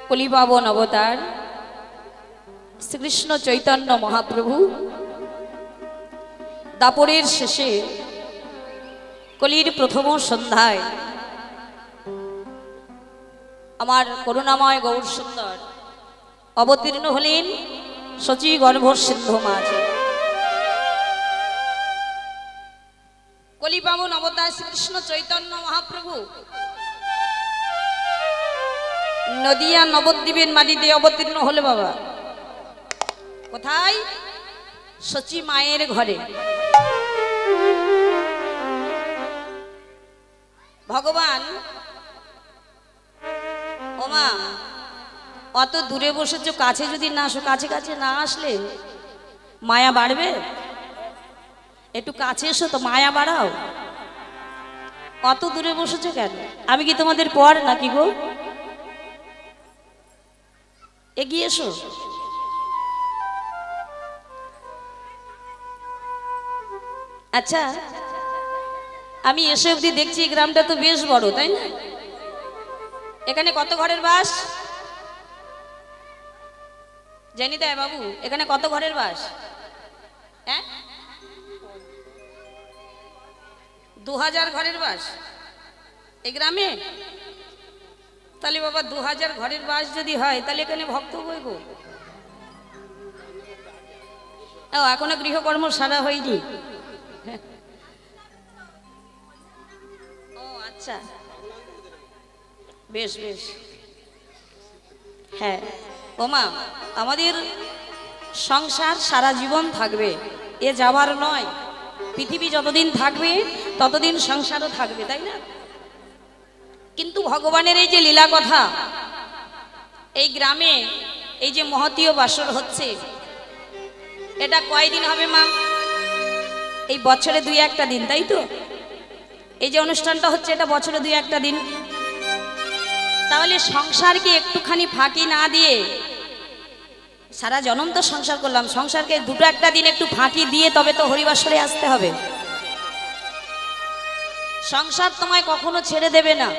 কলিপাবন অবতার শ্রীকৃষ্ণ চৈতন্য মহাপ্রভু দাপরের শেষে কলির প্রথম সন্ধ্যায় আমার করুণাময় গৌর সুন্দর অবতীর্ণ হলেন শচী গর্ভ সিন্ধু মাঝে। কলিপাবন অবতার শ্রীকৃষ্ণ চৈতন্য মহাপ্রভু নদিয়া নবদ্বীপের মাটিতে অবতীর্ণ হলে বাবা। কোথায়? শচী মায়ের ঘরে। ভগবান ওমা অত দূরে বসেছো, কাছে যদি না আসো, কাছে কাছে না আসলে মায়া বাড়বে? একটু কাছে এসো তো, মায়া বাড়াও। অত দূরে বসেছো কেন? আমি কি তোমাদের পর নাকি গো? এগিয়ে এসো। আচ্ছা, আমি এসে অবধি দেখছি গ্রামটা তো বেশ বড়, তাই না? এখানে কত ঘরের বাস জানি তাই বাবু? এখানে কত ঘরের বাস? হ্যাঁ, 2000 ঘরের বাস এই গ্রামে। তাহলে বাবা 2000 ঘরের বাস যদি হয় তাহলে এখানে ভক্ত বই গো। এখনো গৃহকর্ম সারা হয়নি। ও আচ্ছা, বেশ বেশ। হ্যাঁ ওমা, আমাদের সংসার সারা জীবন থাকবে, এ যাবার নয়। পৃথিবী যতদিন থাকবে ততদিন সংসারও থাকবে, তাই না? কিন্তু ভগবানের এই যে লীলা কথা, এই গ্রামে এই যে মহতীয় বাসর হচ্ছে, এটা কয়দিন হবে মা? এই বছরে 2-1টা দিন, তাই তো? এই যে অনুষ্ঠানটা হচ্ছে এটা বছরে 2-1টা দিন। তাহলে সংসারকে একটুখানি ফাঁকি না দিয়ে, সারা জনম তো সংসার করলাম, সংসারকে 2-1টা দিন একটু ফাঁকি দিয়ে তবে তো হরিবাসরে আসতে হবে। সংসার তোমায় কখনো ছেড়ে দেবে না,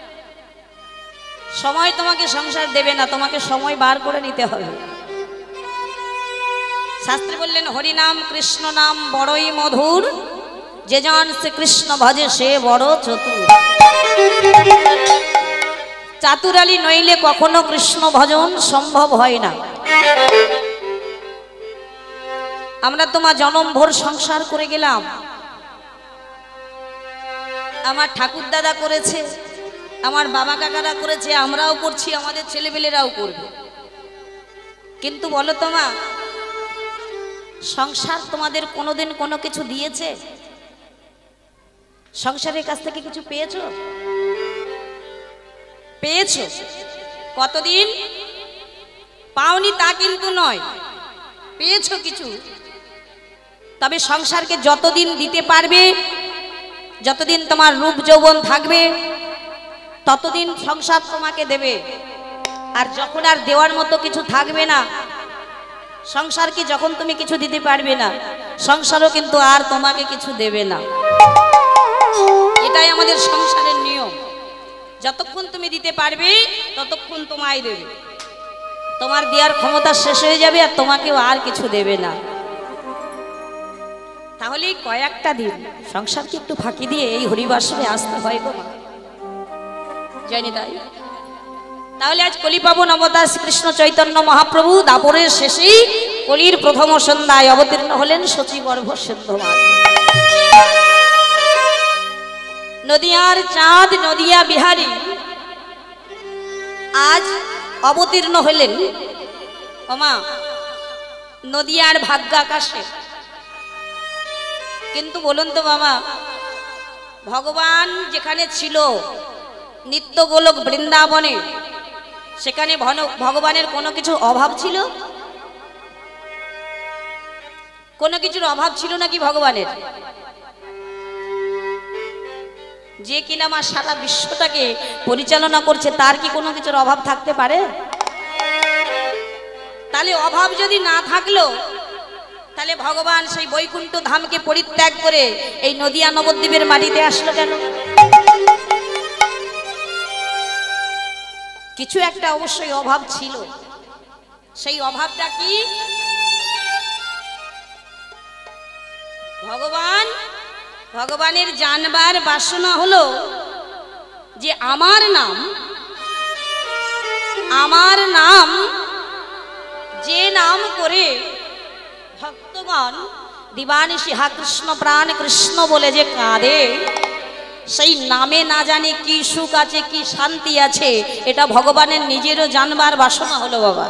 সময় তোমাকে সংসার দেবে না, তোমাকে সময় বার করে নিতে হবে। শাস্ত্রে বললেন হরিনাম কৃষ্ণ নাম বড়ই মধুর, যে জন শ্রীকৃষ্ণ ভজে সে বড় চতুর। চাতুরালী নইলে কখনো কৃষ্ণ ভজন সম্ভব হয় না। আমরা তোমার জনম ভোর সংসার করে গেলাম, আমার ঠাকুর দাদা করেছে, আমার বাবা কাকারা করেছে, আমরাও করছি, আমাদের ছেলেমেয়েরাও করবে। কিন্তু বলো তো মা, সংসার তোমাদের কোনোদিন কোনো কিছু দিয়েছে? সংসারের কাছ থেকে কিছু পেয়েছো? পেয়েছো? কতদিন পাওনি তা কিন্তু নয়, পেয়েছো কিছু। তবে সংসারকে যতদিন দিতে পারবে, যতদিন তোমার রূপ যৌবন থাকবে, ততদিন সংসার তোমাকে দেবে। আর যখন আর দেওয়ার মতো কিছু থাকবে না, সংসারকে যখন তুমি কিছু দিতে পারবে না, সংসারও কিন্তু আর তোমাকে কিছু দেবে না। এটাই আমাদের সংসারের নিয়ম। যতক্ষণ তুমি দিতে পারবে ততক্ষণ তোমায় দেবে। তোমার দেওয়ার ক্ষমতা শেষ হয়ে যাবে আর তোমাকেও আর কিছু দেবে না। তাহলে কয়েকটা দিন সংসারকে একটু ফাঁকি দিয়ে এই হরিবাসরে আসতে হয় গো মা, জানি তাই। তাহলে আজ কলিপাবন অবতার শ্রীকৃষ্ণ চৈতন্য মহাপ্রভু দাপরের শেষেই কলির প্রথম সন্ধ্যায় অবতীর্ণ হলেন শচী গর্ভ সিন্ধু মাঝে। নদিয়ার চাঁদ নদিয়া বিহারী আজ অবতীর্ণ হলেন ওমা নদিয়ার ভাগ্য আকাশে। কিন্তু বলুন তো বাবা, ভগবান যেখানে ছিল নিত্য গোলক বৃন্দাবনে, সেখানে ভগবানের কোনো কিছু অভাব ছিল? কোনো কিছুর অভাব ছিল নাকি ভগবানের? যে কিনা আমার সারা বিশ্বটাকে পরিচালনা করছে, তার কি কোনো কিছুর অভাব থাকতে পারে? তাহলে অভাব যদি না থাকলো, তাহলে ভগবান সেই বৈকুণ্ঠ ধামকে পরিত্যাগ করে এই নদিয়া নবদ্বীপের মাটিতে আসলো কেন? কিছু একটা অবশ্যই অভাব ছিল। সেই অভাবটা কি? ভগবানের জানবার বাসনা হলো যে আমার নাম যে নাম করে ভক্তগণ দিবানিশি হা কৃষ্ণ প্রাণ কৃষ্ণ বলে যে কাঁদে, সেই নামে না জানি কি সুখ আছে, কি শান্তি আছে, এটা ভগবানের নিজেরও জানবার বাসনা হলো বাবা।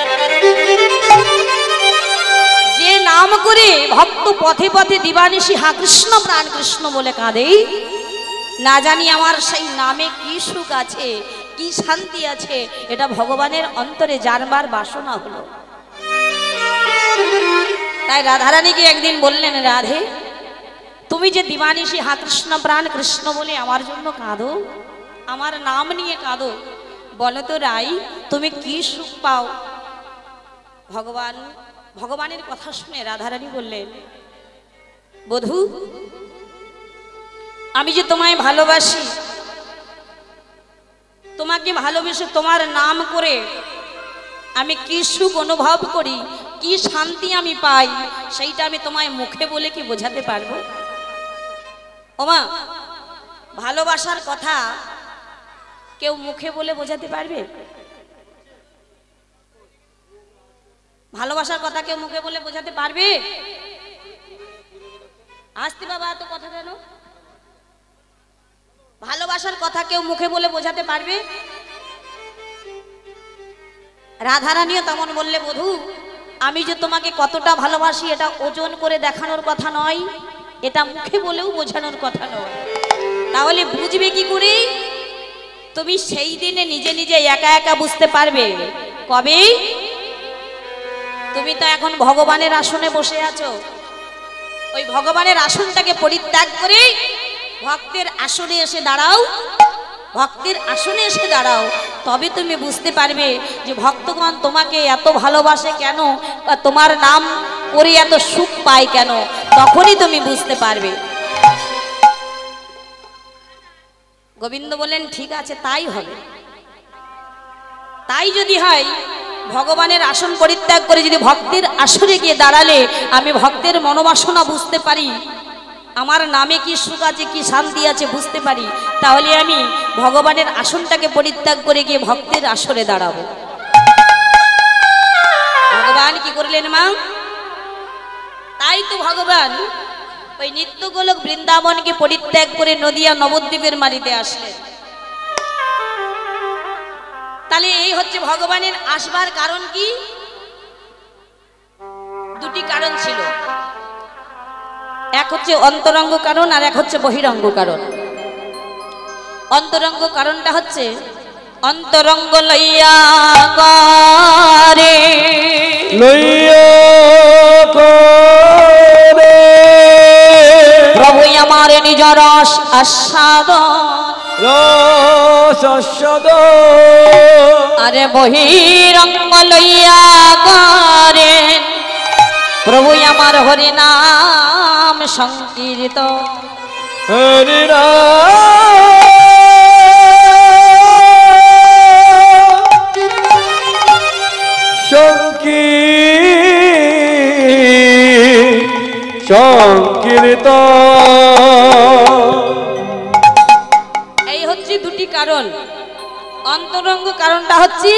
যে নাম করে ভক্ত পথে পথে দিবানিশি হা কৃষ্ণ প্রাণ কৃষ্ণ বলে কাঁদে, না জানি আমার সেই নামে কি সুখ আছে, কি শান্তি আছে, এটা ভগবানের অন্তরে জানবার বাসনা হলো। তাই রাধারানীকে একদিন বললেন, রাধে তুমি যে দিবানিশি হা কৃষ্ণ প্রাণ কৃষ্ণ বলে আমার জন্য কাঁদো, আমার নাম নিয়ে কাঁদো, বলো তো রাই তুমি কি সুখ পাও? ভগবানের কথা শুনে রাধারানী বললেন, বধূ আমি যে তোমায় ভালোবাসি, তোমাকে ভালোবেসে তোমার নাম করে আমি কি সুখ অনুভব করি, কি শান্তি আমি পাই, সেইটা আমি তোমায় মুখে বলে কি বোঝাতে পারবো? ওমা, ভালোবাসার কথা কেউ মুখে বলে বোঝাতে পারবে? ভালোবাসার কথা কেউ মুখে বলে বোঝাতে পারবে? আসতে বাবা, এত কথা কেন? ভালোবাসার কথা কেউ মুখে বলে বোঝাতে পারবে? রাধারানীও তেমন বললে, বধূ আমি যে তোমাকে কতটা ভালোবাসি এটা ওজন করে দেখানোর কথা নয়, এটা মুখে বলেও বোঝানোর কথা নয়। তাহলে বুঝবে কি করে? তুমি সেই দিনে নিজে নিজে একা একা বুঝতে পারবে। কবে? তুমি তো এখন ভগবানের আসনে বসে আছো, ওই ভগবানের আসনটাকে পরিত্যাগ করে ভক্তের আসনে এসে দাঁড়াও, ভক্তের আসনে এসে দাঁড়াও, তবে তুমি বুঝতে পারবে যে ভক্তগণ তোমাকে এত ভালোবাসে কেন, বা তোমার নাম করে এত সুখ পায় কেন, তখনই তুমি বুঝতে পারবে। গোবিন্দ বলেন, ঠিক আছে তাই হবে। তাই যদি হয়, ভগবানের আসন পরিত্যাগ করে যদি ভক্তের আসনে গিয়ে দাঁড়ালে আমি ভক্তের মনোবাসনা বুঝতে পারি, আমার নামে কি সুখ আছে, কি শান্তি আছে বুঝতে পারি, তাহলে আমি ভগবানের আসনটাকে পরিত্যাগ করে গিয়ে ভক্তের আসনে দাঁড়াবো। ভগবান কি করলেন মা? তাই তো ভগবান ওই নিত্যগোলক বৃন্দাবনকে পরিত্যাগ করে নদিয়া নবদ্বীপের মাটিতে আসলেন। তাহলে এই হচ্ছে ভগবানের আসবার কারণ। কি? দুটি কারণ ছিল, এক হচ্ছে অন্তরঙ্গ কারণ আর এক হচ্ছে বহিরঙ্গ কারণ। অন্তরঙ্গ কারণটা হচ্ছে অন্তরঙ্গ লইয়া করে প্রভু আমার নিজ রস আস্বাদন, আরে বহিরঙ্গ লইয়া করেন প্রভু আমার হরি নাম সংকীর্তন। হরি এই হচ্ছে দুটি কারণ। অন্তরঙ্গ কারণটা হচ্ছে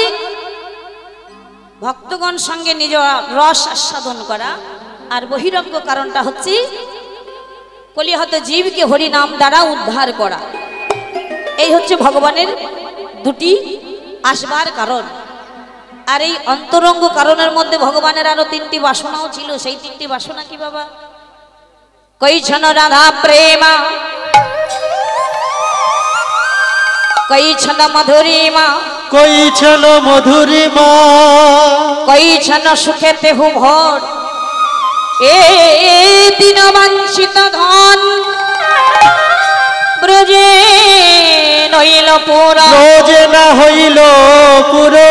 ভক্তগণ সঙ্গে নিজ রস আস্বাদন করা, আর বহিরঙ্গ কারণটা হচ্ছে কলিহত জীবকে হরি নাম দ্বারা উদ্ধার করা। এই হচ্ছে ভগবানের দুটি আসবার কারণ। আর এই অন্তরঙ্গ কারণের মধ্যে ভগবানের আরো তিনটি বাসনাও ছিল। সেই তিনটি বাসনা কি বাবা? কৈছন রাধা প্রেমা, কৈছন মধুরিমা, কৈছন মধুরিমা, কৈছন সুখে তেহু ভোর, এ দিন বাঞ্ছিত ধন ব্রজে নইল পুরা, ব্রজে না হইল পুরো,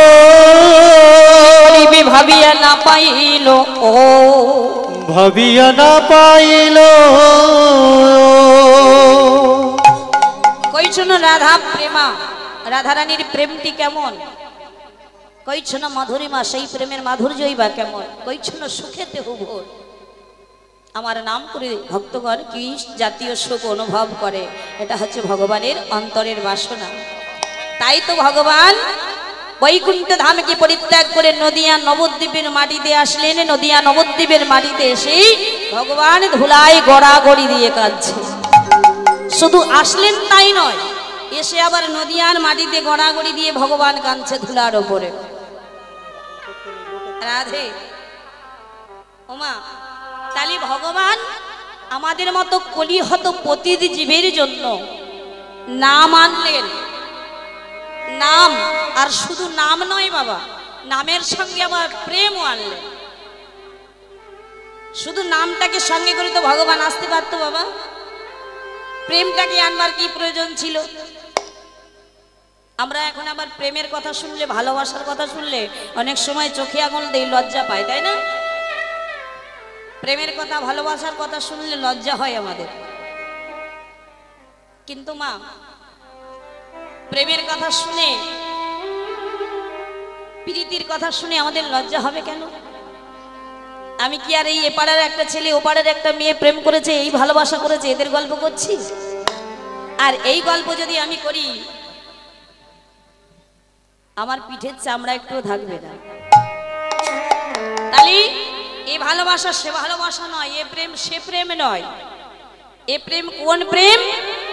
ভাবিয়া না পাইল ও, ভাবিয়া না পাইল। কৈছন রাধা প্রেমা, রাধারানীর প্রেমটি কেমন? কইছ না মধুরিমা, সেই প্রেমের মাধুর্যই বা কেমন? কইছ না সুখেতে হুভোর। আমার নাম করে ভক্তগণ কি জাতীয় সুখ অনুভব করে, এটা হচ্ছে ভগবানের অন্তরের বাসনা। তাই তো ভগবান বৈকুণ্ঠ ধামকে পরিত্যাগ করে নদিয়া নবদ্বীপের মাটিতে আসলেন। নদিয়া নবদ্বীপের মাটিতে এসে ভগবান ধুলায় গড়াগড়ি দিয়ে কাঁদছে। শুধু আসলেন তাই নয়, এসে আবার নদিয়ার মাটিতে গড়াগড়ি দিয়ে ভগবান কাঁদছে ধুলার ওপরে। রাধে ওমা, তাহলে ভগবান আমাদের মতো কলিহত পতিত জীবের জন্য নাম আনলেন। নাম, আর শুধু নাম নয় বাবা, নামের সঙ্গে আবার প্রেমও আনলেন। শুধু নামটাকে সঙ্গে করে তো ভগবান আসতে পারতো বাবা, প্রেমটাকে আনবার কি প্রয়োজন ছিল? আমরা এখন আবার প্রেমের কথা শুনলে, ভালোবাসার কথা শুনলে অনেক সময় চোখে আঙুল দেই, লজ্জা পাই, তাই না? প্রেমের কথা, ভালোবাসার কথা শুনলে লজ্জা হয় আমাদের। কিন্তু মা, প্রেমের কথা শুনে, প্রীতির কথা শুনে আমাদের লজ্জা হবে কেন? আমি কি আর এই এপাড়ার একটা ছেলে ওপাড়ার একটা মেয়ে প্রেম করেছে, এই ভালোবাসা করেছে, এদের গল্প করছি? আর এই গল্প যদি আমি করি, আমার পিঠের চামড়া একটু থাকবে না। তাহলে এই ভালোবাসা সে ভালোবাসা নয়, এ প্রেম সে প্রেম নয়। এ প্রেম কোন প্রেম?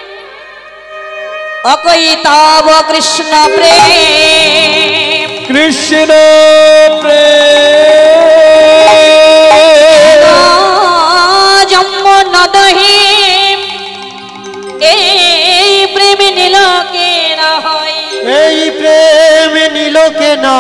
অকৈতব কৃষ্ণ প্রেম, কৃষ্ণ প্রেম জন্ম নদহি, এই প্রেম নীলকে না হয়, এই প্রেম নীলকে না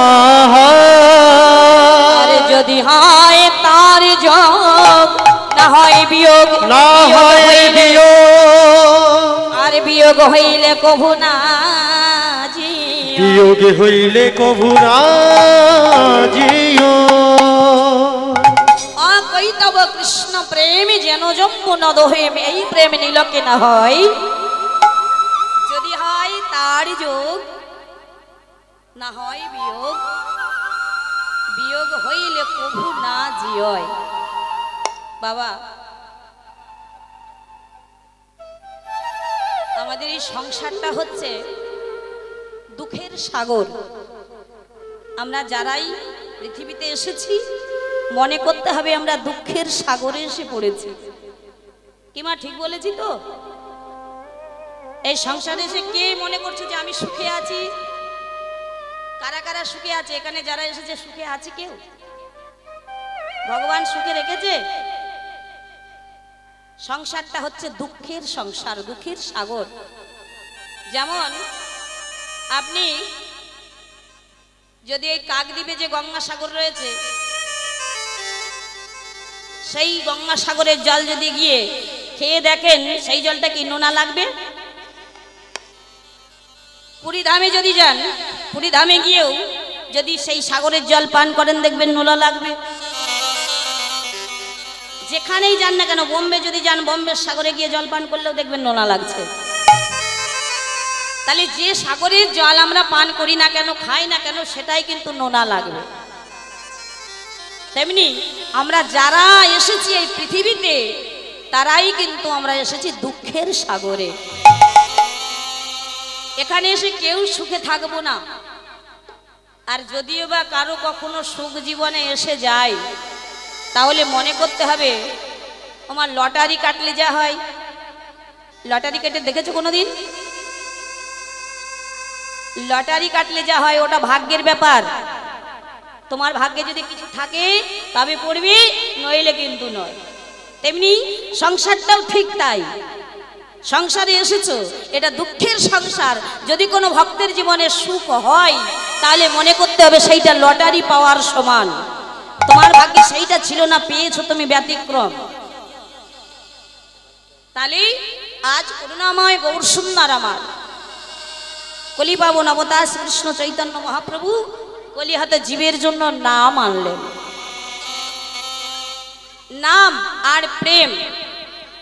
হয়। যদি হয় তার যোগ, না হয় বিয়োগ, না হয় বিয়োগ, আর বিয়োগ হইলে কভু না জিও, বিয়োগ হইলে কভু না জিও। অকৈতব কৃষ্ণ প্রেম যেন জম্মু নদহে, এই প্রেম নীলকে না হয়, যদি হয় তার যোগ, না হয় বিয়োগ, বিয়োগ হইলে কভু না জিয়। বাবা, আমাদের এই সংসারটা হচ্ছে দুঃখের সাগর। আমরা যারাই পৃথিবীতে এসেছি মনে করতে হবে আমরা দুঃখের সাগরে এসে পড়েছি। কি মা, ঠিক বলেছি তো? এই সংসারে এসে কে মনে করছে যে আমি সুখে আছি? কারা কারা সুখে আছে? এখানে যারা এসেছে সুখে আছে কেউ? ভগবান সুখে রেখেছে? সংসারটা হচ্ছে দুঃখের সংসার, দুঃখের সাগর। যেমন আপনি যদি এই কাকদ্বীপে যে গঙ্গাসাগর রয়েছে, সেই গঙ্গাসাগরের জল যদি গিয়ে খেয়ে দেখেন, সেই জলটা কি নোনা লাগবে? পুরীধামে যদি যান, পুরীধামে গিয়েও যদি সেই সাগরের জল পান করেন দেখবেন নোনা লাগবে। যেখানেই যান না কেন, বোম্বে যদি যান, বোম্বের সাগরে গিয়ে জল পান করলেও দেখবেন নোনা লাগছে। তাহলে যে সাগরের জল আমরা পান করি না কেন, খাই না কেন, সেটাই কিন্তু নোনা লাগবে। তেমনি আমরা যারা এসেছি এই পৃথিবীতে, তারাই কিন্তু আমরা এসেছি দুঃখের সাগরে। এখানে এসে কেউ সুখে থাকবো না। আর যদিও বা কারো কখনো সুখ জীবনে এসে যায়, তাহলে মনে করতে হবে আমার লটারি কাটলে যা হয়। লটারি কেটে দেখেছো কোনোদিন? লটারি কাটলে যা হয় ওটা ভাগ্যের ব্যাপার। তোমার ভাগ্যে যদি কিছু থাকে তবে পড়বি, নইলে কিন্তু নয়। তেমনি সংসারটাও ঠিক তাই। সংসারে এসেছো, এটা দুঃখের সংসার। যদি কোনো ভক্তের জীবনে সুখ হয়, তাহলে মনে করতে হবে সেইটা লটারি পাওয়ার সমান। তোমার ভাগ্যে সেইটা ছিল না, পেয়েছো তুমি ব্যতিক্রম। তাহলে আজ করুণাময় গৌর সুন্দর আমার কলিপাবন অবতার শ্রীকৃষ্ণ চৈতন্য মহাপ্রভু কলিহাতে জীবের জন্য নাম আনলেন। নাম আর প্রেম।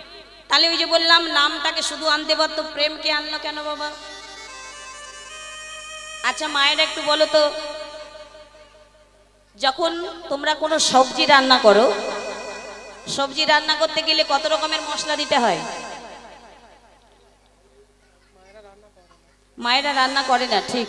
তাহলে ওই যে বললাম নামটাকে শুধু আনতে পারতো, প্রেমকে আনলো কেন বাবা? আচ্ছা মায়েরা একটু বলো তো, যখন তোমরা কোনো সবজি রান্না করো, সবজি রান্না করতে গেলে কত রকমের মশলা দিতে হয়? মায়েরা রান্না করে না, ঠিক।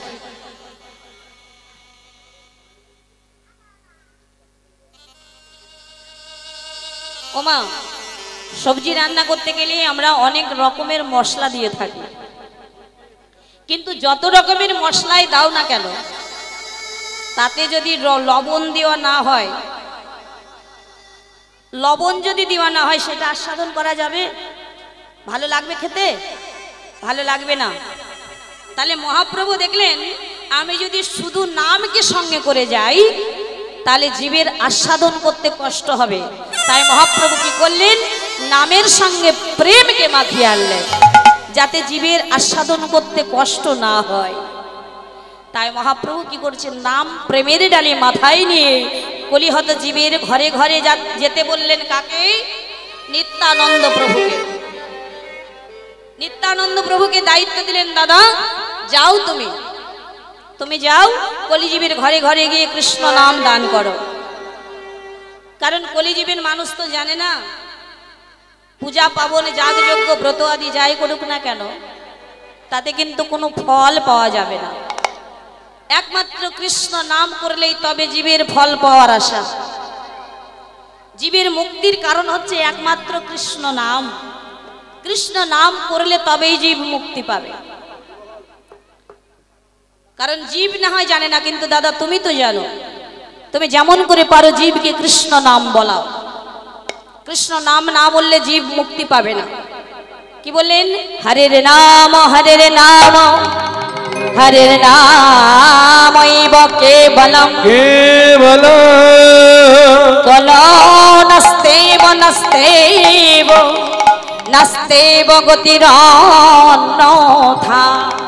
ওমা, সবজি রান্না করতে গেলে আমরা অনেক রকমের মশলা দিয়ে থাকি, কিন্তু যত রকমের মশলাই দাও না কেন, তাতে যদি লবণ দেওয়া না হয়, লবণ যদি দেওয়া না হয়, সেটা আস্বাদন করা যাবে? ভালো লাগবে খেতে? ভালো লাগবে না। তাহলে মহাপ্রভু দেখলেন, আমি যদি শুধু নামকে সঙ্গে করে যাই, তাহলে জীবের আস্বাদন করতে কষ্ট হবে। তাই মহাপ্রভু কি করলেন? নামের সঙ্গে প্রেমকে মাখিয়ে আনলেন, যাতে জীবের আস্বাদন করতে কষ্ট না হয়। তাই মহাপ্রভু কি করছেন? নাম প্রেমের ডালে মাথায় নিয়ে কলিহত জীবের ঘরে ঘরে যেতে বললেন। কাকে? নিত্যানন্দ প্রভুকে। নিত্যানন্দ প্রভুকে দায়িত্ব দিলেন, দাদা যাও, তুমি যাও, কলিজীবের ঘরে ঘরে গিয়ে কৃষ্ণ নাম দান করো। কারণ কলিজীবের মানুষ তো জানে না, পূজা পাবন যাগযজ্ঞ ব্রত আদি যাই করুক না কেন, তাতে কিন্তু কোনো ফল পাওয়া যাবে না। একমাত্র কৃষ্ণ নাম করলেই তবে জীবের ফল পাওয়ার আশা। জীবের মুক্তির কারণ হচ্ছে একমাত্র কৃষ্ণ নাম। কৃষ্ণ নাম করলে তবেই জীব মুক্তি পাবে। কারণ জীব না হয় জানে না, কিন্তু দাদা তুমি তো জানো। তুমি যেমন করে পারো জীবকে কৃষ্ণ নাম বলাও। কৃষ্ণ নাম না বললে জীব মুক্তি পাবে না। কি বললেন? হরের নাম হরের নাম হরের নামৈব কেবলম কলো নস্তেব নস্তেব নস্তেব গতিরন্যথা।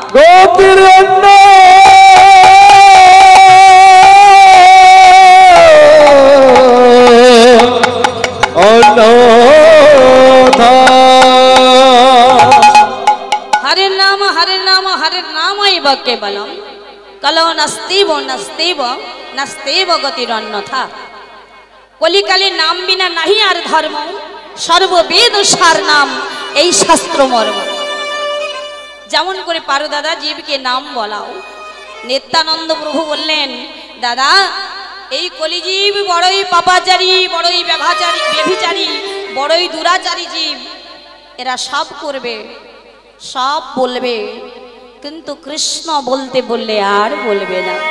হরের নাম হরের নাম হরের নামৈব কেবলম কলো নস্তেব নস্তেব নস্তেব গতিরন্যথা। কলিকালে নাম বিনা নাহি আর ধর্ম, সর্ববেদ সার নাম এই শাস্ত্র মর্ম। যেমন করে পারো দাদা জীবকে নাম বলাও। নিত্যানন্দ প্রভু বললেন, দাদা এই কলিজীব বড়ই পাপাচারী, বড়ই ব্যভিচারী, বড়ই দুরাচারী জীব। এরা সব করবে, সব বলবে, কিন্তু কৃষ্ণ বলতে বললে আর বলবে না।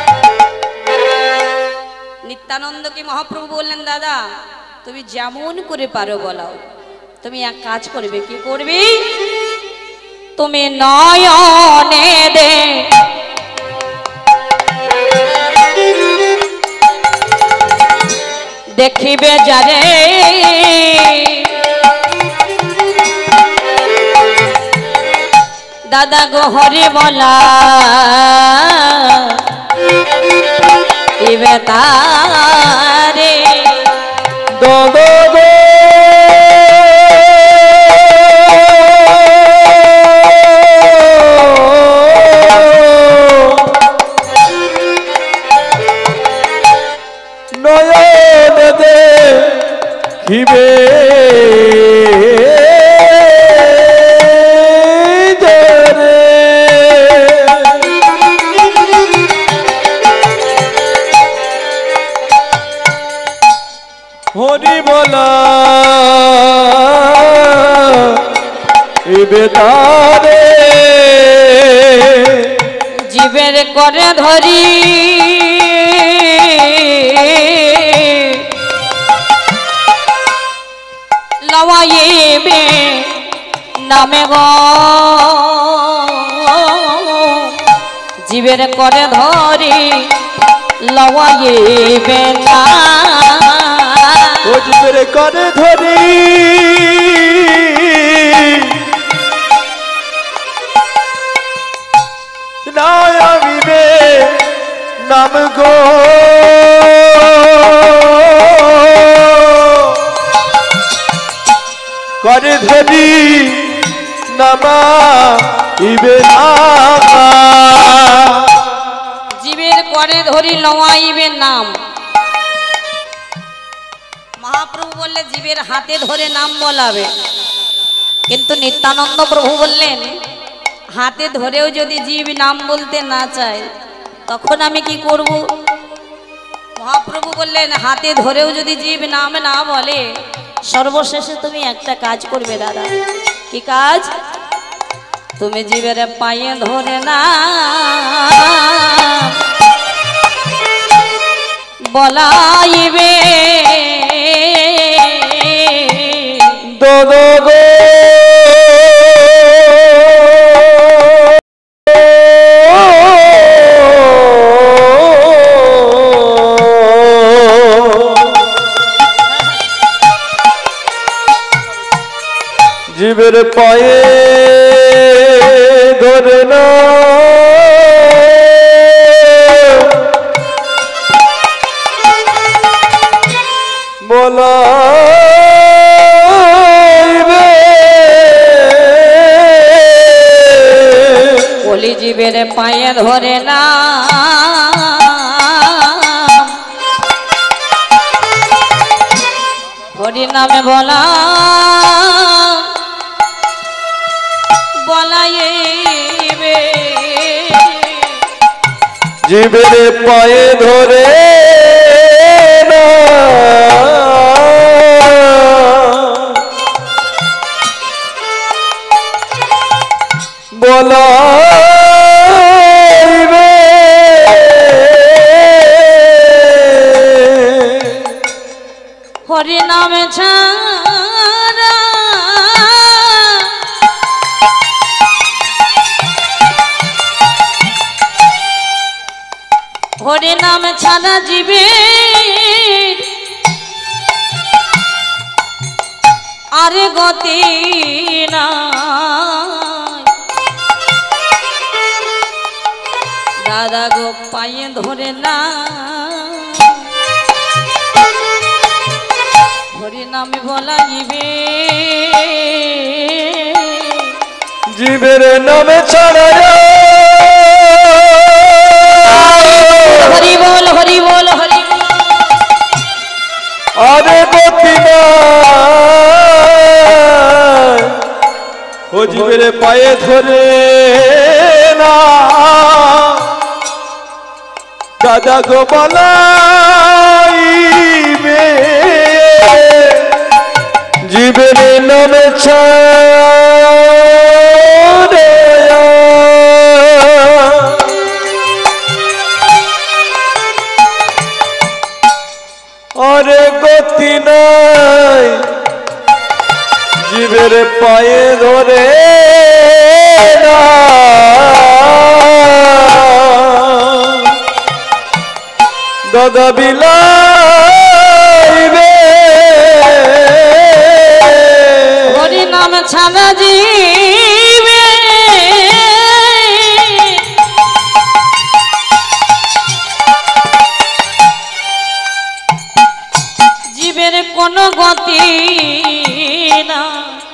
নিত্যানন্দকে মহাপ্রভু বললেন, দাদা তুমি যেমন করে পারো বলাও। তুমি এক কাজ করবে। কি করবে? তুমি নয়নে দে দেখিবে যারে, দাদা গো হরি বলা ইবে তারে। নয়ন দেখিবে হরি বলা ইবে তারে। জীবের করে ধরি লওয়াইবে নামে গো, জীবের করে ধরি লওয়াইবে না। ও জীবের করে ধরি নামিবে নাম গো, করে ধরি নামা ইবে নামা। করে ধরি লওয়াইবে নাম। মহাপ্রভু বললে জীবের হাতে ধরে নাম বলাবে, কিন্তু নিত্যানন্দ প্রভু বললেন হাতে ধরেও যদি জীব নাম বলতে না চায় তখন আমি কি করব? মহাপ্রভু বললেন হাতে ধরেও যদি জীব নাম না বলে সর্বশেষে তুমি একটা কাজ করবে দাদা। কি কাজ? তুমি জীবের পায়ে ধরে না বলাইবে দোদো গো জীবের পায়ে ধরে না বলাইবে বলি জীবের পায়ে ধরে না হরি নামে বলাইবে জীবের পায়ে ধরে না বলাইবে হরি নামে ছাড়া হরি নাম ছাড়া জীবে আরে গতি নাই। দাদা গো পায়ে ধরে না হরি নামে বলাইবে জীবের নামে ছাড়া হরি বল হরি বল হরি আরে গতি নাই ও জীবের পায়ে ধরে না দাদা গো বলাইবে জীবের নামে ছাড়ে আরে গতি নাই জীবের পায়ে ধরে না দাদা বিলাইবে হরি নাম ছাড়া জীবে জীবের কোনো গতি না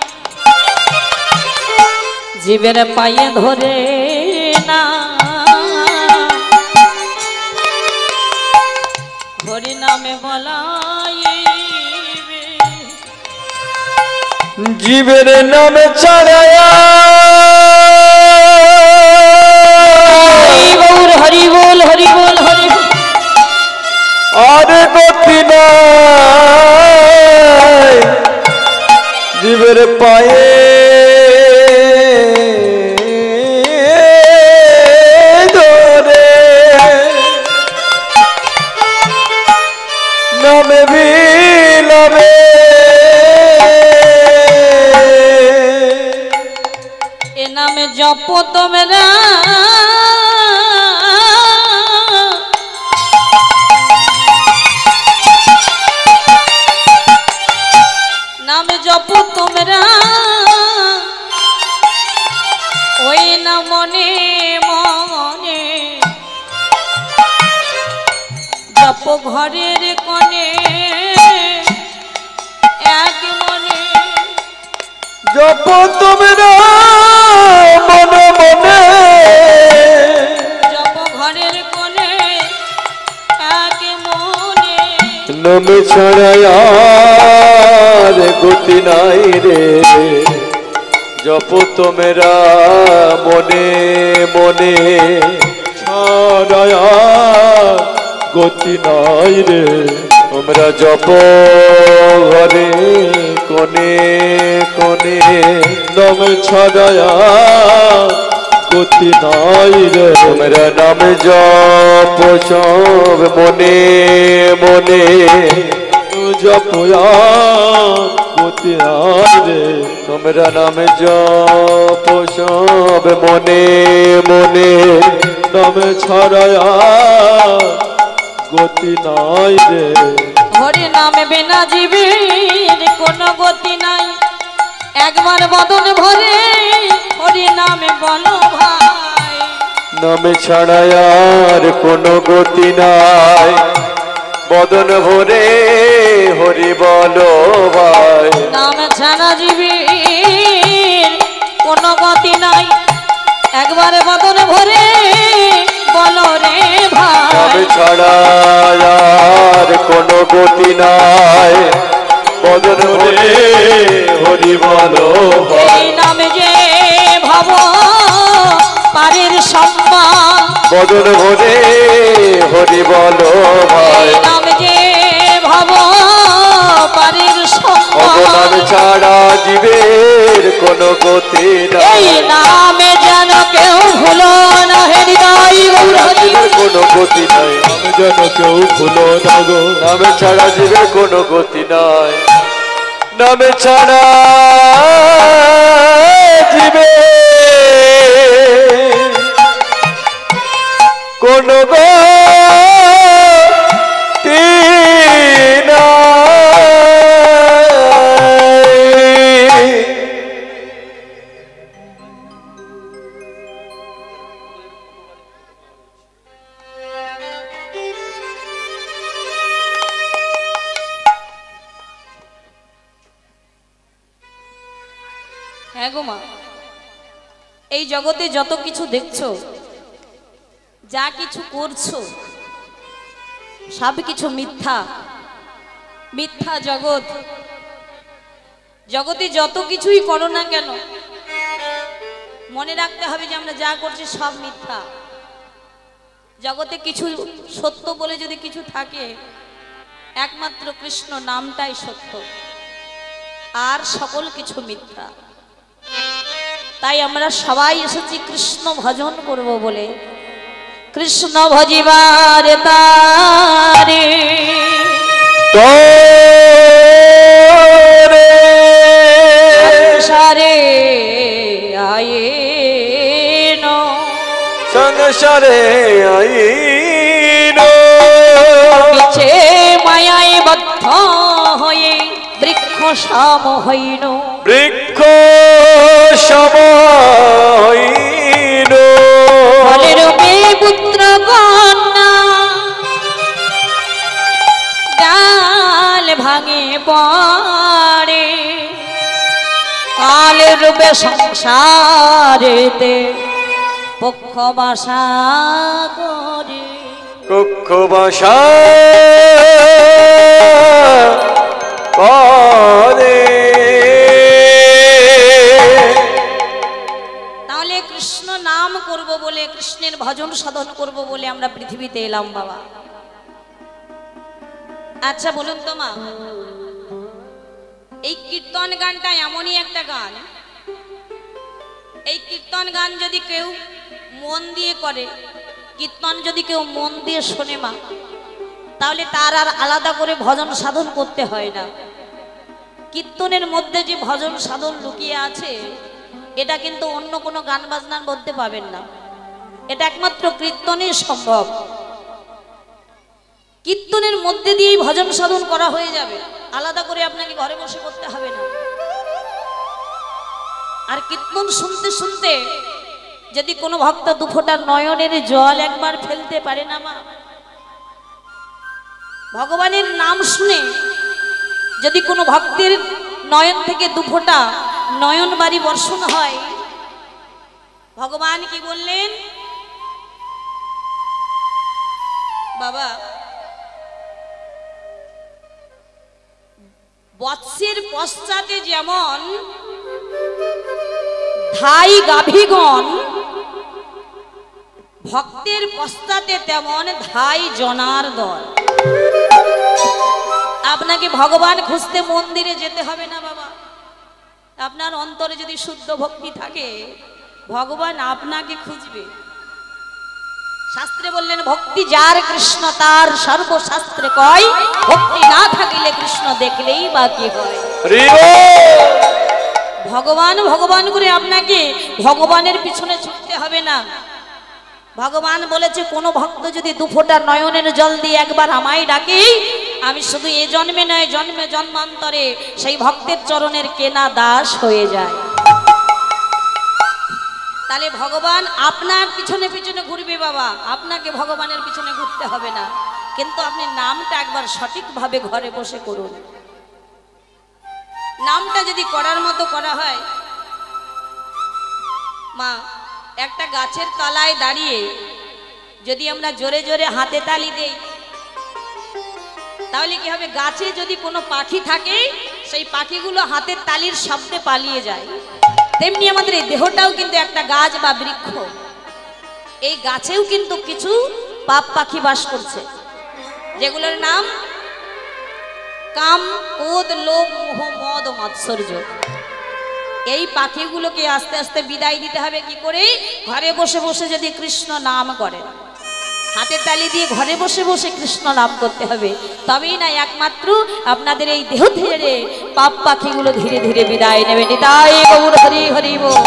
জীবের পায়ে ধরে না হরি নামে বলাইবে জীবের নামে ছাড়ায়া হরি বল হরি বল হরি বল হরি বল আরে গতি নাই জীবের পায়ে ধরে নামে বিলাবে এ নামে জপ তোমরা নামে জপ তোমরা ওই না মনে মনে জপ ঘরের কোণে এক মনে জপ তোমরা মনে মনে জপ ঘরের কোণে নাম ছাড়া আর গতি নাই রে জপ তোমরা মনে মনে ছাড়া আর গতি নাই রে তোমরা জপ ঘরে কোনে কোনে নাম ছাড়া আর গতি নাই রে তোমরা নাম জপ সব মনে মনে জপ গতি নাই রে তোমরা নাম জপ সব মনে মনে নাম ছাড়া গতি নাই রে হরি নামে বিনা জীবের কোনো গতি নাই একবার বদন ভরে হরি নামে বলো ভাই নাম ছাড়া আর কোনো গতি নাই বদন ভরে হরি বলো ভাই নাম ছাড়া জীবের কোনো গতি নাই একবার বদন ভরে বলো রে ভাই নাম ছাড়া আর কোনো গতি নাই বদন ভরে হরি বলো এই নামে যে ভব পারের সম্মান বদন ভরে হরি বলো ভাই এই নামে যে ভব পারের সম্মান অবদান ছাড়া জীবের কোনো গতি নাই এই নামে যেন কেউ ভুলো না হৃদয় জীবের কোনো গতি নাই নামে যেন কেউ ভুলো না গো নামে ছাড়া জীবের কোনো গতি নাই নামে ছাড়া জীবে কোন গতি নাই হ্যাঁ গো মা এই জগতে যত কিছু দেখছো যা কিছু করছো সব কিছু মিথ্যা মিথ্যা জগৎ জগতে যত কিছুই করো না কেন মনে রাখতে হবে যে আমরা যা করছি সব মিথ্যা জগতে কিছু সত্য বলে যদি কিছু থাকে একমাত্র কৃষ্ণ নামটাই সত্য আর সকল কিছু মিথ্যা তাই আমরা সবাই এসেছি কৃষ্ণ ভজন করব বলে কৃষ্ণ ভজিবার তারে সংসারে আয়ে সংসারে আইন পিছে মায়ায় বদ্ধ হয়ে বৃক্ষ সম হইন বৃক্ষ সমাইন ফলের পুত্র কন্যা ডাল ভাঙে পড়ে কালের রূপে সংসারেতে পক্ষ বাসা করে কক্ষ বাসা করে তাহলে কৃষ্ণ নাম করব বলে কৃষ্ণের ভজন সাধন করব বলে আমরা পৃথিবীতে এলাম বাবা আচ্ছা বলুন তো মা এই কীর্তন গানটা এমনই একটা গান এই কীর্তন গান যদি কেউ মন দিয়ে করে কীর্তন যদি কেউ মন দিয়ে শোনে মা তাহলে তার আর আলাদা করে ভজন সাধন করতে হয় না কীর্তনের মধ্যে যে ভজন সাধন লুকিয়ে আছে এটা কিন্তু অন্য কোনো গান বাজনার মধ্যে পাবেন না এটা একমাত্র কীর্তনেই সম্ভব কীর্তনের মধ্যে দিয়েই ভজন সাধন করা হয়ে যাবে আলাদা করে আপনাকে ঘরে বসে করতে হবে না আর কীর্তন শুনতে শুনতে যদি কোনো ভক্ত দুফোঁটা নয়নের জল একবার ফেলতে পারে না মা ভগবানের নাম শুনে যদি কোনো ভক্তের নয়ন থেকে দুফোঁটা নয়ন বাড়ি বর্ষণ হয় ভগবান কি বললেন বাবা বৎসের পশ্চাতে যেমন ধাই গাভীগণ, ভক্তের পশ্চাতে তেমন ধাই জনার দল। আপনাকে ভগবান খুঁজতে মন্দিরে যেতে হবে না বাবা। আপনার অন্তরে যদি শুদ্ধ ভক্তি থাকে, ভগবান আপনাকে খুঁজবে। শাস্ত্রে বললেন, ভক্তি যার কৃষ্ণ তার সর্বশাস্ত্রে কয়, ভক্তি না থাকিলে কৃষ্ণ দেখলেই বাকি হয়। ভগবান ভগবান করে আপনাকে ভগবানের পিছনে ছুটতে হবে না। ভগবান বলেছে, কোনো ভক্ত যদি দুফোঁটা নয়নের জল দিয়ে একবার আমায় ডাকে, আমি শুধু এ জন্মে নয় জন্মে জন্মান্তরে সেই ভক্তের চরণের কেনা দাস হয়ে যায়। তাহলে ভগবান আপনার পিছনে পিছনে ঘুরবে বাবা, আপনাকে ভগবানের পিছনে ঘুরতে হবে না। কিন্তু আপনি নামটা একবার সঠিকভাবে ঘরে বসে করুন। নামটা যদি করার মতো করা হয়, মা একটা গাছের তলায় দাঁড়িয়ে যদি আমরা জোরে জোরে হাতে তালি দেই, তাহলে কি হবে? গাছে যদি কোনো পাখি থাকে, সেই পাখিগুলো হাতের তালির শব্দে পালিয়ে যায়। তেমনি আমাদের এই দেহটাও কিন্তু একটা গাছ বা বৃক্ষ। এই গাছেও কিন্তু কিছু পাপ পাখি বাস করছে, যেগুলোর নাম কাম, ক্রোধ, লোভ, মোহ, মদ ও মাৎসর্য। এই পাখিগুলোকে আস্তে আস্তে বিদায় দিতে হবে। কি করে? ঘরে বসে বসে যদি কৃষ্ণ নাম করে, হাতে তালি দিয়ে ঘরে বসে বসে কৃষ্ণ নাম করতে হবে, তবেই না একমাত্র আপনাদের এই দেহ থেকে পাপ পাখিগুলো ধীরে ধীরে বিদায় নেবে। নিতাই গৌর হরি হরি বল।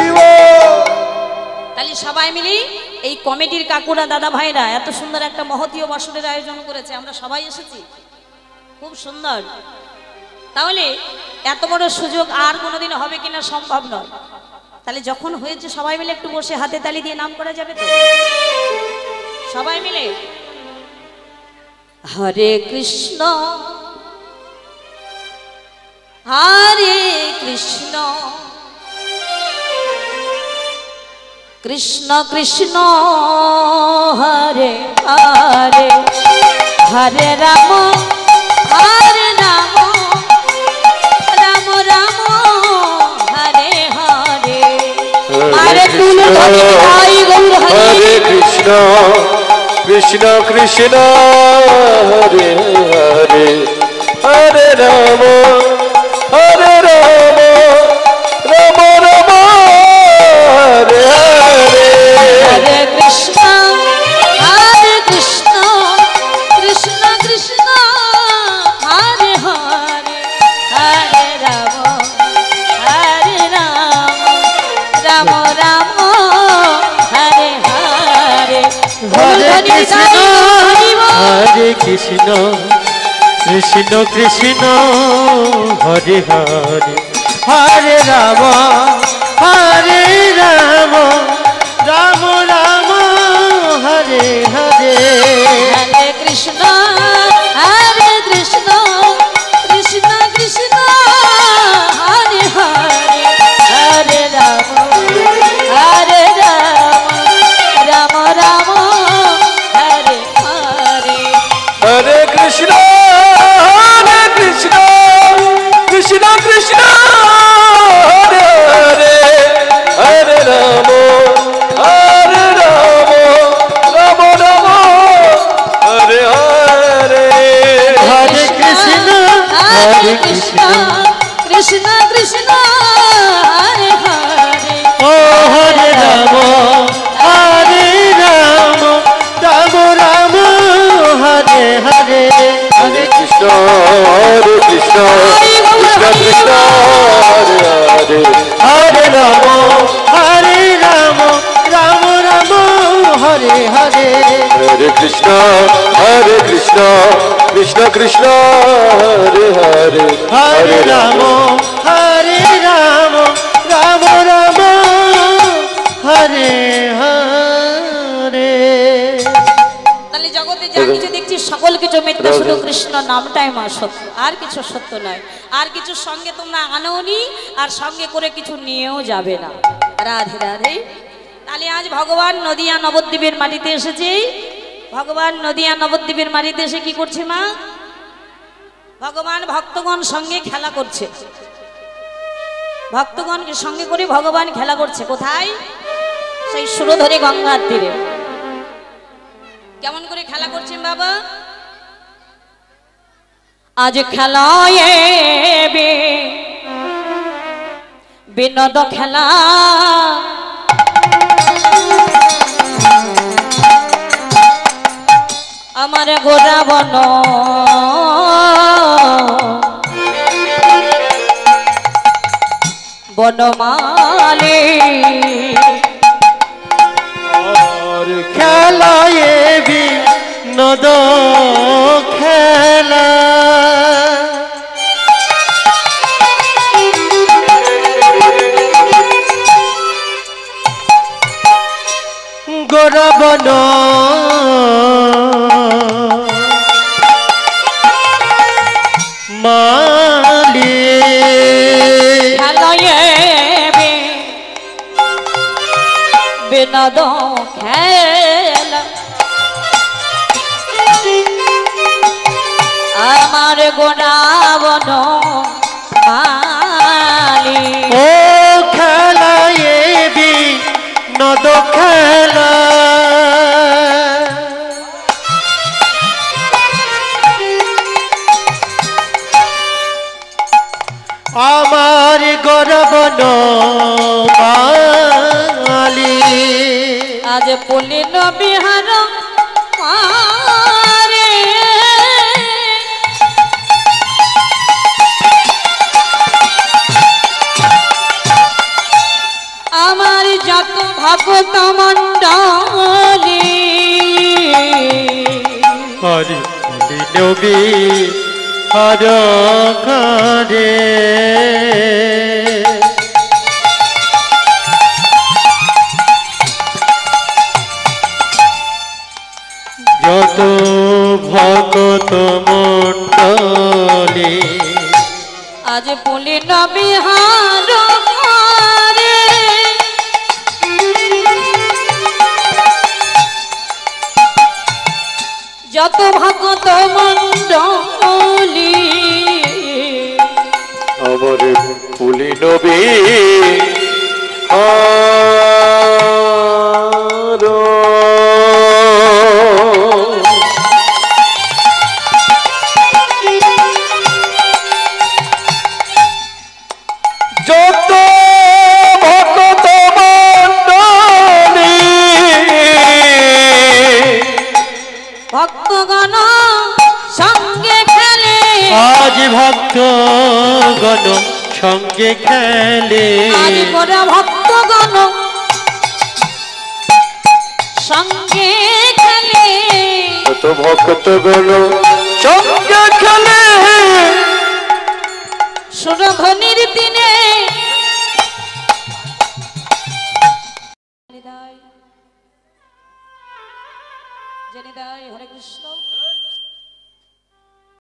তাহলে সবাই মিলে এই কমিটির কাকুরা দাদা ভাইরা এত সুন্দর একটা মহতীয় বসনের আয়োজন করেছে, আমরা সবাই এসেছি, খুব সুন্দর। তাহলে এত বড় সুযোগ আর কোনোদিন হবে কিনা সম্ভব নয়। তাহলে যখন হয়েছে সবাই মিলে একটু বসে হাতে তালি দিয়ে নাম করা যাবে তো? সবাই মিলে হরে কৃষ্ণ হরে কৃষ্ণ কৃষ্ণ কৃষ্ণ হরে হরে, হরে রাম হরে রাম, রাম রাম হরে হরে। হরে কৃষ্ণ কৃষ্ণ কৃষ্ণ হরে হরে, হরে রাম হরে রাম, রাম রাম হরে হরে। হরে কৃষ্ণ হরে কৃষ্ণ কৃষ্ণ কৃষ্ণ হরে হরে, হরে রাম হরে রাম, রাম রাম হরে হরে। হরে কৃষ্ণ হরে কৃষ্ণ কৃষ্ণ কৃষ্ণ হরে হরে, হরে রাম হরে রাম, রাম রাম হরে হরে। হরে কৃষ্ণ হরে কৃষ্ণ কৃষ্ণ কৃষ্ণ হরে হরে, হরে রাম হরে রাম, রাম রাম হরে হরে। হরে কৃষ্ণ কৃষ্ণ কৃষ্ণ কৃষ্ণ হরে হরে, হরে রাম হরে রাম, রাম রাম হরে হরে। হরে কৃষ্ণ হরে কৃষ্ণ কৃষ্ণ কৃষ্ণ হরে হরে, ও হরে রাম হরে রাম, রাম রাম হরে হরে। হরে কৃষ্ণ কৃষ্ণ কৃষ্ণ হরে হরে, হরে রাম হরে রাম, রাম রাম হরে হরে। হরে কৃষ্ণ কৃষ্ণ কৃষ্ণ হরে হরে, হরে রাম হরে রাম, রাম রাম হরে হরে। তাহলে জগতে যা কিছু দেখছি সকল কিছু মিথ্যা, শুধু কৃষ্ণ নামটাই মা সত্য, আর কিছু সত্য নয়। আর কিছু সঙ্গে তোমরা আনোনি, আর সঙ্গে করে কিছু নিয়েও যাবে না। রাধে রাধে। তাহলে আজ ভগবান নদিয়া নবদ্বীপের মাটিতে এসেছে। ভগবান নদিয়া নবদ্বীপের মাটিতে এসে কি করছে মা? ভগবান ভক্তগণ সঙ্গে খেলা করছে, ভক্তগণকে সঙ্গে করে ভগবান খেলা করছে। কোথায়? সেই সুরধরে গঙ্গার তীরে। কেমন করে খেলা করছেন বাবা? আজ খেলায় বিনোদ খেলা, আমার গোরা বন বনমালী আর খেলায় বিনোদ খেলা, গোরাবন মালি খেলায় বিনোদ খেলা, আমার গোরা বন মালী। ও খেলায় বিনোদ খেলা, আমার গরবন মালি। আজ পুলিন বিহার মারে, আমার যত ভক্ত মণ্ডলী, হরি নবী হর করে যত ভক্ত মণ্ডলী, আজ পুলিন বিহার মারে, যত ভক্ত মণ্ডলী, আমার পুলি নবী যত ভক্ত মণ্ডলী, ভক্তগণ সঙ্গে খেলে, আজ ভক্ত গণ সঙ্গে খেলে, আজ গোরা ভক্তগণ সঙ্গে খেলে, যত ভক্তগণ সঙ্গে খেলে, সুরধ্বনির দিনে জেনে দেয় হরে কৃষ্ণ।